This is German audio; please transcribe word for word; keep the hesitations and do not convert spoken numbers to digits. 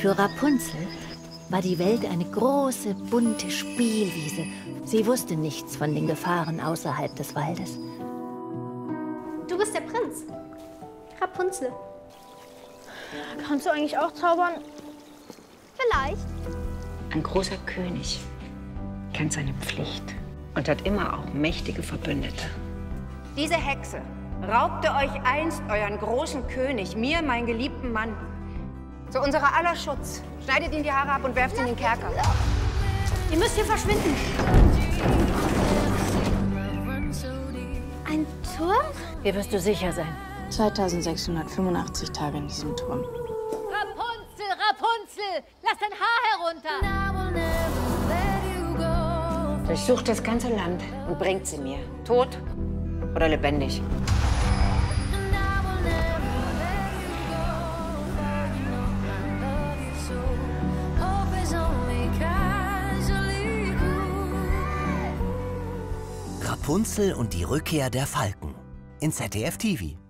Für Rapunzel war die Welt eine große, bunte Spielwiese. Sie wusste nichts von den Gefahren außerhalb des Waldes. Du bist der Prinz. Rapunzel. Kannst du eigentlich auch zaubern? Vielleicht. Ein großer König kennt seine Pflicht und hat immer auch mächtige Verbündete. Diese Hexe raubte euch einst euren großen König, mir, meinen geliebten Mann. Zu unserer aller Schutz. Schneidet ihm die Haare ab und werft ihn in den Kerker. Ihr müsst hier verschwinden. Ein Turm? Hier wirst du sicher sein. zweitausendsechshundertfünfundachtzig Tage in diesem Turm. Rapunzel, Rapunzel, lass dein Haar herunter. Durchsucht das ganze Land und bringt sie mir. Tot oder lebendig. Rapunzel und die Rückkehr der Falken in Z D F T V.